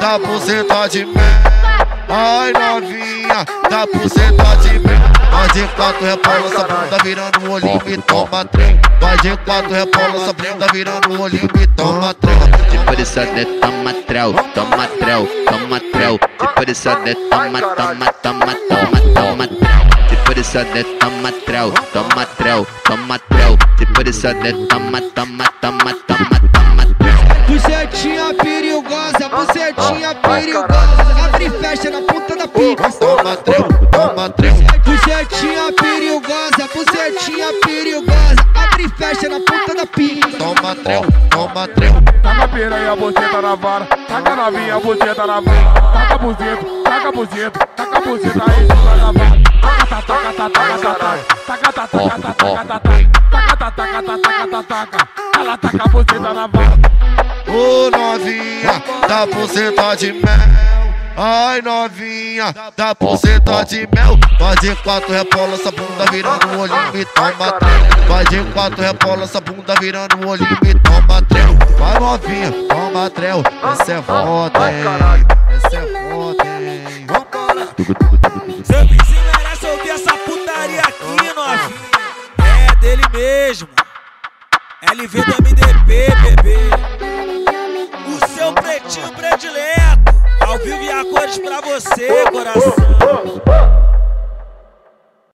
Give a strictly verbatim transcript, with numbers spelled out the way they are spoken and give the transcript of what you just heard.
dá buceta de mel. Ai novinha, dá buceta de mel. Vai de quatro, rebola essa bunda virando o olhinho e toma trem. Vai de quatro, rebola essa bunda virando o olhinho e toma trem. Tipo de sade, toma trel, toma trel, toma trel. Tipo de sade, toma, toma, toma, toma, toma trel. Tipo de sade, toma trel, toma trel, toma trel. Tipo de sade, toma, toma, toma, toma, toma trel. Bucetinha perigosa, bucetinha perigosa. Abre e fecha na ponta da pica. Toma trel, toma trel. Bucetinha perigosa, bucetinha perigosa. Abre e fecha na ponta da pica. Toma trel, toma trel. Taca a piranha, a buceta na vara. Taca a novinha, a buceta na vara. Taca a buceta, taca a buceta. Taca a buceta aí, taca na vara. Taca, taca, taca, taca, taca. Taca, taca, taca, taca, taca. Taca, taca, taca, taca, taca. Ela taca a buceta na vara. Ô novinha, dá buceta de mel. Ai novinha, dá buceta de mel. Vai de quatro, rebola essa bunda virando o olhinho e toma trem. Vai de quatro, rebola essa bunda virando o olhinho e toma trem. Vai novinha, toma trel. Essa é foda, hein? Essa é foda, hein? Vambora. Seu vizinho merece ouvir essa putaria aqui, novinha. É dele mesmo. L V do M D P, bebê. O seu pretinho predileto. Ao vivo e a cores pra você, coração.